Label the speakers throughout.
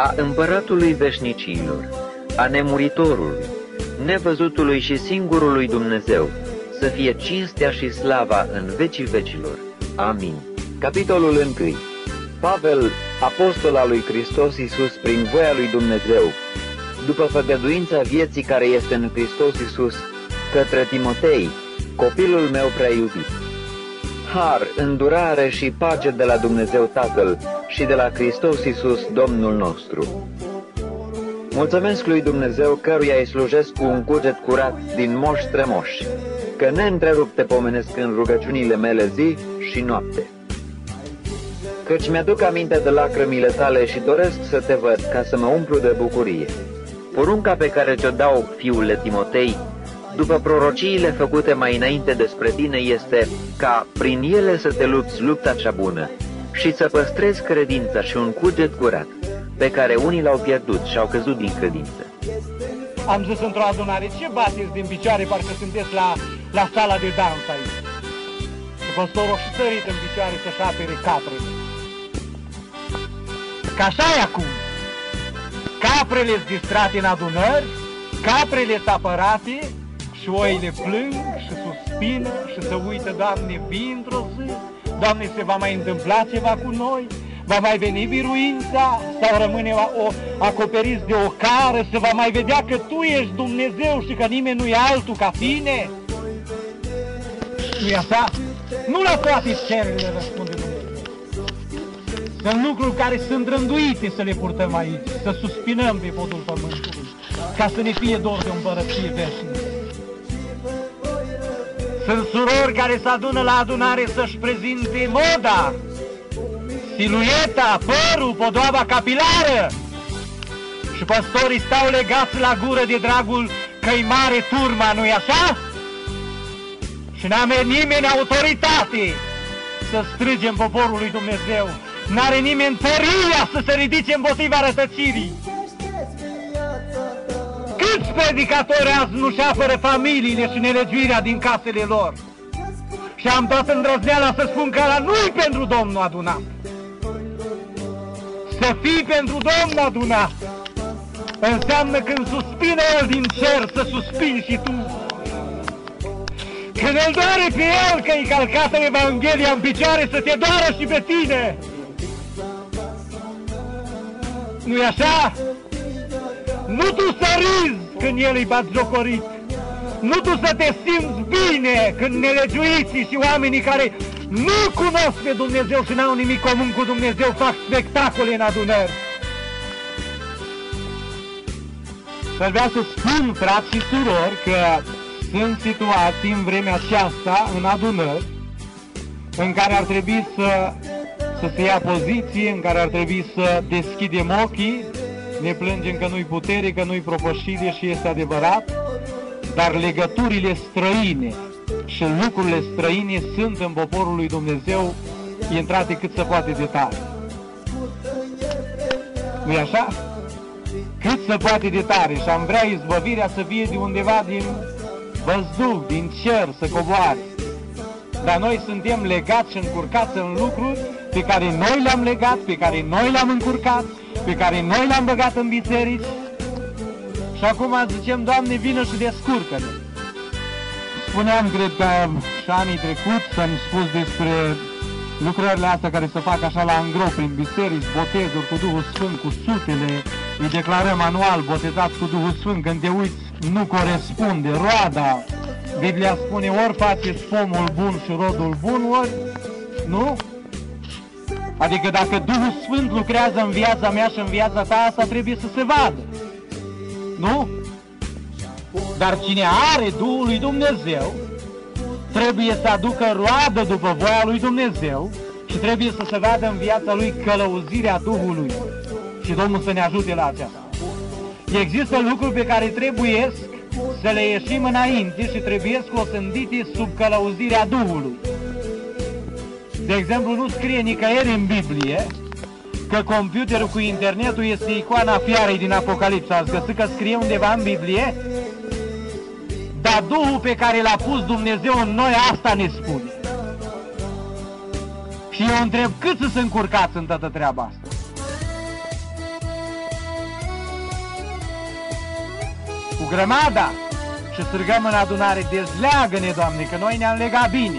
Speaker 1: a Împăratului Veșnicilor, a Nemuritorului, nevăzutului și singurului Dumnezeu, să fie cinstea și slava în vecii vecilor. Amin. Capitolul 1. Pavel, apostol al lui Hristos Iisus prin voia lui Dumnezeu, după făgăduința vieții care este în Hristos Iisus, către Timotei, copilul meu prea iubit. Har, îndurare și pace de la Dumnezeu Tatăl și de la Hristos Iisus, Domnul nostru. Mulțumesc lui Dumnezeu, căruia îi slujesc cu un cuget curat din moși strămoși, că neîntrerupt te pomenesc în rugăciunile mele zi și noapte. Căci mi-aduc aminte de lacrămile tale și doresc să te văd ca să mă umplu de bucurie. Porunca pe care ți-o dau, fiule Timotei, după prorociile făcute mai înainte despre tine, este ca prin ele să te lupți lupta cea bună și să păstrezi credința și un cuget curat, pe care unii l-au pierdut și au căzut din credință.
Speaker 2: Am zis într-o adunare, ce bateți din picioare, parcă sunteți la sala de dans aici. Și păstorul și sărit în picioare să-și apere caprele. Că așa e acum. Caprele-s distrate în adunări, caprele-s apărate și oile plâng și suspină și se uită, Doamne, vii într-o zi, Doamne, se va mai întâmpla ceva cu noi, va mai veni biruința sau rămâne acoperiți de o cară, se va mai vedea că Tu ești Dumnezeu și că nimeni nu e altul ca Tine? Nu-i așa? Nu la toate cererile răspunde Dumnezeu. Sunt lucruri care sunt rânduite să le purtăm aici, să suspinăm pe podul pământului, ca să ne fie dor de împărăție veșnică. Sunt surori care se adună la adunare să-și prezinte moda, silueta, părul, podoaba capilară. Și păstorii stau legați la gură de dragul că-i mare turma, nu-i așa? Și n-are nimeni autoritate să strige în poporul lui Dumnezeu. N-are nimeni tăria să se ridice împotriva rătăcirii. Câți predicatori azi nu-și apără familiile și nelegiuirea din casele lor? Și am toată îndrăzneala să spun că ăla nu-i pentru Domnul adunat. Să fii pentru Domnul adunat înseamnă când suspină El din cer, să suspini și tu. Când îl doare pe El că-i calcată Evanghelia în picioare, să te doară și pe tine. Nu-i așa? Nu tu să râzi când El îi batjocorit. Nu tu să te simți bine când nelegiuiții și oamenii care nu cunosc pe Dumnezeu și n-au nimic comun cu Dumnezeu fac spectacole în adunări. Să vreau să spun, frați și surori, că sunt situații în vremea aceasta, în adunări, în care ar trebui să se ia poziție, în care ar trebui să deschidem ochii, ne plângem că nu-i putere, că nu-i propășire și este adevărat, dar legăturile străine și lucrurile străine sunt în poporul lui Dumnezeu intrate cât se poate de tare. Nu-i așa? Cât se poate de tare și am vrea izbăvirea să fie de undeva din văzduh, din cer, să coboare. Dar noi suntem legați și încurcați în lucruri pe care noi le-am legat, pe care noi le-am încurcat, pe care noi le-am băgat în biserici. Și acum zicem, Doamne, vină și descurcă-ne. Spuneam, cred că și anii trecuți, am spus despre lucrările astea care se fac așa la îngrop prin biserici, botezuri cu Duhul Sfânt, cu sutele, îi declarăm anual botezați cu Duhul Sfânt, când te uiți nu corespunde, roada, Biblia spune ori faceți pomul bun și rodul bun, ori nu? Adică dacă Duhul Sfânt lucrează în viața mea și în viața ta, asta trebuie să se vadă. Nu? Dar cine are Duhul lui Dumnezeu, trebuie să aducă roadă după voia lui Dumnezeu și trebuie să se vadă în viața lui călăuzirea Duhului. Și Domnul să ne ajute la aceasta. Există lucruri pe care trebuie să le ieșim înainte și trebuie osândite sub călăuzirea Duhului. De exemplu, nu scrie nicăieri în Biblie că computerul cu internetul este icoana fiarei din Apocalipsa. Ați găsit că scrie undeva în Biblie? Dar Duhul pe care l-a pus Dumnezeu în noi, asta ne spune. Și eu întreb, cât să se încurcați în toată treaba asta? cu grămada și strigăm în adunare, dezleagă-ne, Doamne, că noi ne-am legat bine.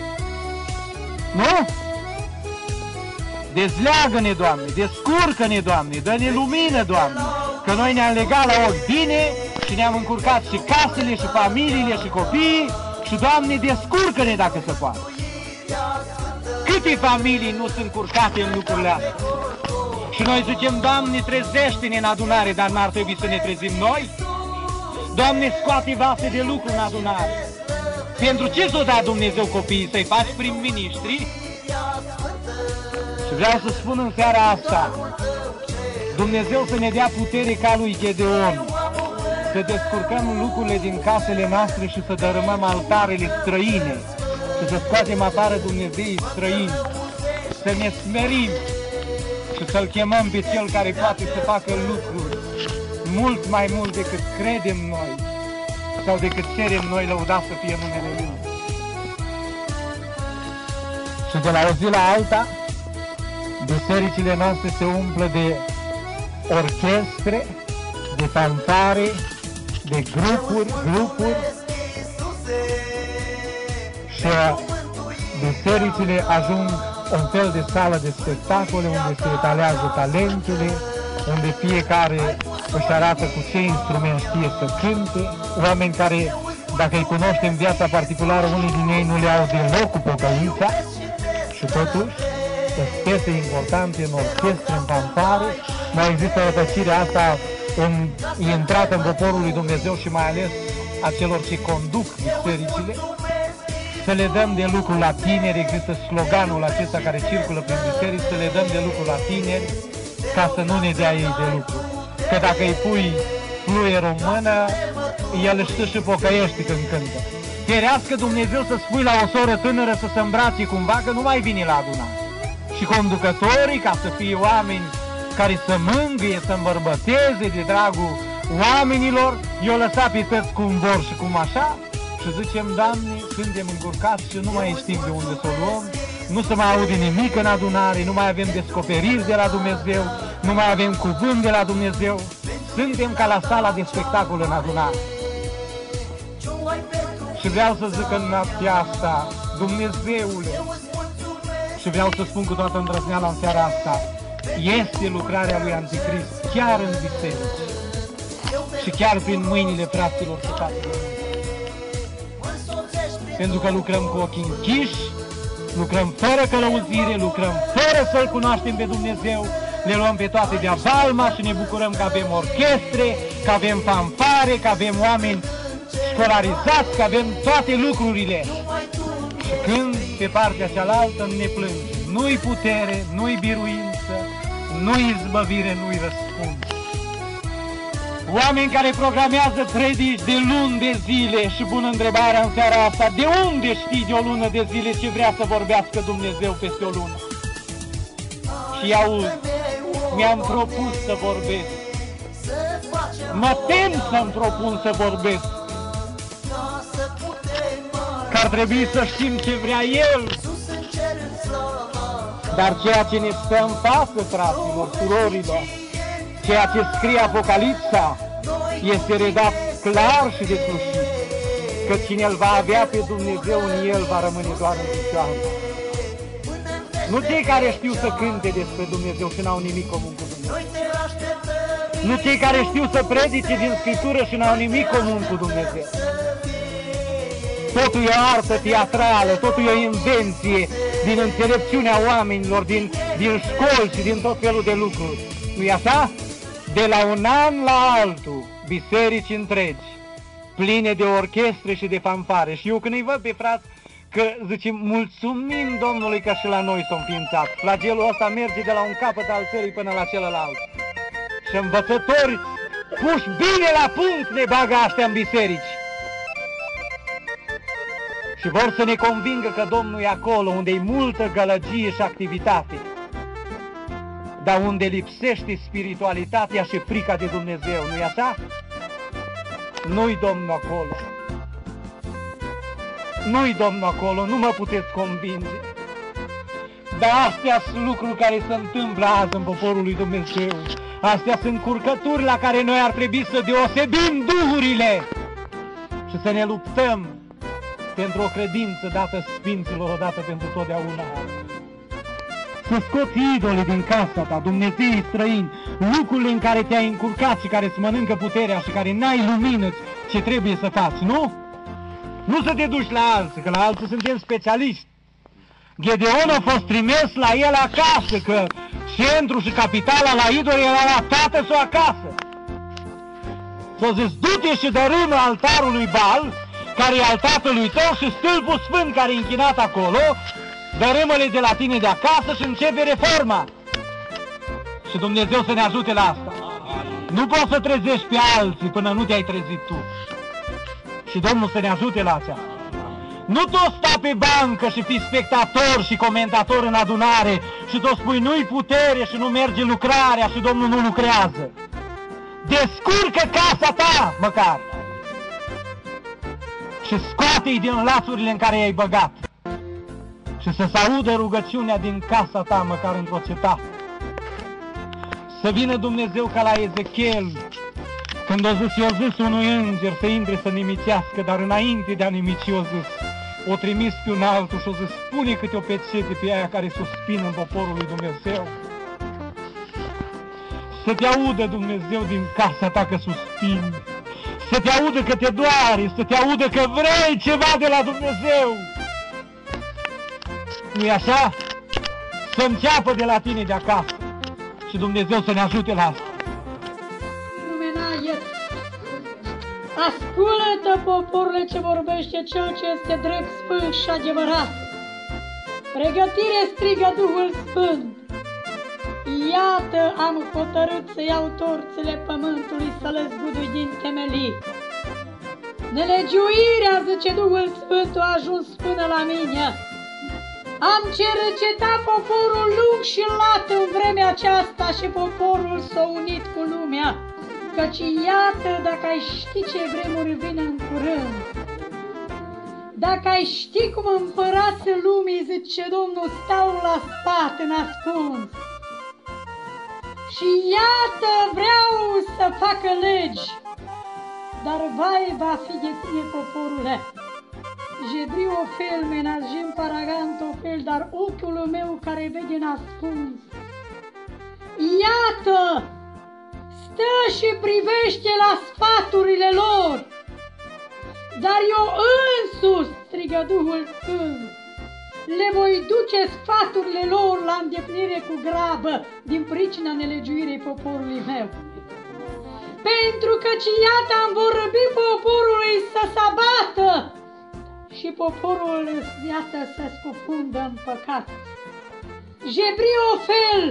Speaker 2: Nu? Dezleagă-ne, Doamne, descurcă-ne, Doamne, dă-ne lumină, Doamne, că noi ne-am legat la ochi bine și ne-am încurcat și casele, și familiile, și copiii și, Doamne, descurcă-ne dacă se poate. Câte familii nu sunt încurcate în lucrurile astea? Și noi zicem, Doamne, trezește-ne în adunare, dar n-ar trebui să ne trezim noi? Doamne, scoate vase de lucru în adunare. Pentru ce s-o da Dumnezeu copiii? Să-i faci prim-ministri? Și vreau să spun în seara asta, Dumnezeu să ne dea putere ca lui Gedeon, să descurcăm lucrurile din casele noastre și să dărâmăm altarele străine, și să scoatem afară Dumnezeii străini, să ne smerim și să-L chemăm pe Cel care poate să facă lucruri mult mai mult decât credem noi sau decât cerem noi, lăudat să fie numele Lui. Și de la o zi la alta, bisericile noastre se umplă de orchestre, de fanfare, de grupuri și bisericile ajung un fel de sală de spectacole unde se etalează talentele, unde fiecare își arată cu ce instrument știe să cânte, oameni care, dacă îi cunoștem în viața particulară, unii din ei nu le au deloc cu pocăința și totuși sunt piese importante în orchestre, în fanfare. Mai există rătăcirea asta intrată în poporul lui Dumnezeu și mai ales a celor ce conduc bisericile. Să le dăm de lucru la tineri, există sloganul acesta care circulă prin biserici, să le dăm de lucru la tineri ca să nu ne dea ei de lucru. Că dacă îi pui fluierul în mână, el își și pocăiește când cântă. Ferească Dumnezeu să spui la o soră tânără să se îmbrace cumva, că nu mai vine la adunare. Și conducătorii, ca să fie oameni care să mângâie, să îmbărbăteze de dragul oamenilor, i-o lăsa pe tăți cum vor și cum așa, și zicem, Doamne, suntem încurcați și nu mai știm de unde să o luăm, nu se mai aude nimic în adunare, nu mai avem descoperiri de la Dumnezeu, nu mai avem cuvânt de la Dumnezeu, suntem ca la sala de spectacol în adunare. Și vreau să zic în noaptea asta, Dumnezeule, și vreau să spun cu toată îndrăzneala în seara asta, este lucrarea lui Anticrist chiar în biserici și chiar prin mâinile fraților și fatelor. Pentru că lucrăm cu ochii închiși, lucrăm fără călăuzire, lucrăm fără să-L cunoaștem pe Dumnezeu, le luăm pe toate de-a balma și ne bucurăm că avem orchestre, că avem fanfare, că avem oameni școlarizați, că avem toate lucrurile. Și când pe partea cealaltă ne plângem, nu-i putere, nu-i biruință, nu-i izbăvire, nu-i răspuns. Oameni care programează predici de luni de zile și bună întrebarea în seara asta, de unde știi de o lună de zile ce vrea să vorbească Dumnezeu peste o lună? Și auzi, mi-am propus să vorbesc, mă tem să-mi propun să vorbesc, că ar trebui să știm ce vrea El. Dar ceea ce ne stă în față, fraților, surorilor, ceea ce scrie Apocalipsa, este redat clar și deslușit, că cine îl va avea pe Dumnezeu în el va rămâne doar în picioare. Nu cei care știu să cânte despre Dumnezeu și n-au nimic comun cu Dumnezeu. Nu cei care știu să predice din Scriptură și n-au nimic comun cu Dumnezeu. Totul e o artă teatrală, totul e o invenție din înțelepciunea oamenilor, din școli și din tot felul de lucruri. Nu-i așa? De la un an la altul, biserici întregi, pline de orchestre și de fanfare. Și eu când îi văd pe frați că zicem, mulțumim Domnului că și la noi s-a înființat. Flagelul ăsta merge de la un capăt al țării până la celălalt. Și învățători puși bine la punct ne bagă astea în biserici. Și vor să ne convingă că Domnul e acolo unde e multă gălăgie și activitate, dar unde lipsește spiritualitatea și frica de Dumnezeu, nu-i așa? Nu-i Domnul acolo. Nu-i Domnul acolo, nu mă puteți convinge. Dar astea sunt lucruri care se întâmplă azi în poporul lui Dumnezeu. Astea sunt curcături la care noi ar trebui să deosebim duhurile și să ne luptăm pentru o credință dată Sfinților odată pentru totdeauna. Să scoți idolii din casa ta, Dumnezeii străini, lucrurile în care te-ai încurcat și care îți mănâncă puterea și care n-ai lumină ce trebuie să faci, nu? Nu să te duci la alții, că la alții suntem specialiști. Gedeon a fost trimis la el acasă, că centru și capitala la idol era la tată sau acasă. S-a zis, du-te și dărâmă altarul lui Baal, care e al tatălui tău, și stâlpul sfânt care e închinat acolo, dărâmă-le de la tine de acasă și începe reforma. Și Dumnezeu să ne ajute la asta. Nu poți să trezești pe alții până nu te-ai trezit tu. Și Domnul să ne ajute la aceasta. Nu tot sta pe bancă și fii spectator și comentator în adunare și tot spui nu-i putere și nu merge lucrarea și Domnul nu lucrează. Descurcă casa ta, măcar. Și scoate-i din lațurile în care i-ai băgat. Și să se audă rugăciunea din casa ta, măcar într-o cetate. Să vină Dumnezeu ca la Ezechiel, când i-a zis unui înger să intre să nimicească, dar înainte de a nimici i-a zis, o trimis pe un altul și o zis, spune câte o pecete pe aia care suspină în poporul lui Dumnezeu. Să te audă Dumnezeu din casa ta că suspini, să te audă că te doare, să te audă că vrei ceva de la Dumnezeu. Nu-i așa? Să înceapă de la tine de acasă și Dumnezeu să ne ajute la asta.
Speaker 3: Ascultă, poporule, ce vorbește cel ce este drept, sfânt și adevărat. Pregătire, strigă Duhul Sfânt. Iată, am hotărât să iau torțele pământului, să le zgudui din temelii. Nelegiuirea, zice Duhul Sfânt, a ajuns până la mine. Am cercetat poporul lung și lat în vremea aceasta și poporul s-a unit cu lumea. Căci iată, dacă ai ști ce vremuri vin în curând, dacă ai ști cum împărații lumii, zice Domnul, stau la spate nascuns. Și iată, vreau să facă legi, dar vai va fi de tine, poporule. Jebri o fel, menajim paragant o fel, dar ochiul meu care vede nascuns. Iată! Stă și privește la sfaturile lor, dar eu însuși, strigă Duhul Sfânt, le voi duce sfaturile lor la îndeplinire cu grabă din pricina nelegiuirii poporului meu. Pentru că iată am vorbi poporului să se abată și poporul iată să scufundă în păcat. Jebri o fel,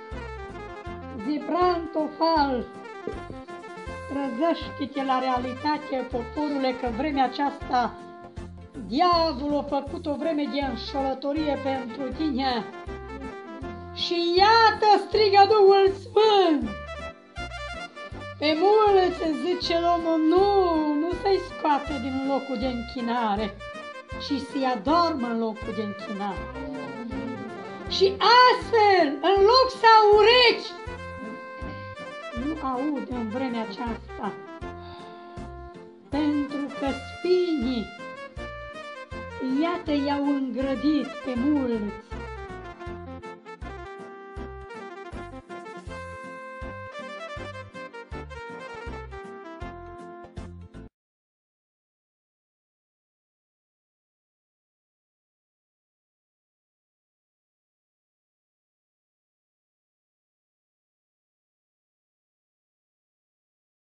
Speaker 3: Zebrantofal, trăzăște-te la realitate, poporule, că vremea aceasta diavolul a făcut o vreme de înșelătorie pentru tine. Și iată, strigă Duhul Sfânt, pe mulți zice Domnul, nu să-i scoată din locul de închinare, ci să-i adormă în locul de închinare. Și astfel, în loc să au urechi, nu aud în vremea aceasta, pentru că spinii, iată, i-au îngrădit pe mulți